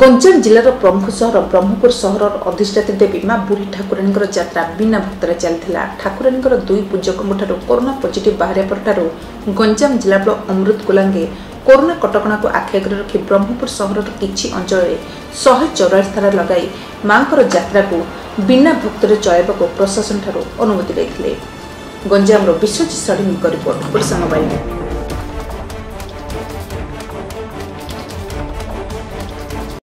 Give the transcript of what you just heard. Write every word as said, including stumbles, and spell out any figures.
गंजाम जिलार प्रमुख सहर ब्रह्मपुर सहर अधिष्ठात्री देवी माँ बुढ़ी ठाकुरानी यात्रा बिना भक्तरे चलता। ठाकुरानी दुई पूजकों कोरोना पॉजिटिव बाहर पर गंजाम जिला अमृत कुलांगे कोरोना कटकणा को आखि आगे रखी ब्रह्मपुर सहर किछि अंचल शहे चौरासी थारा लगाई माँ यात्रा को बिना भक्तरे चलाइबा प्रशासन ठारू अनुमति देते। गंजाम विश्वजित साड़ी रिपोर्ट।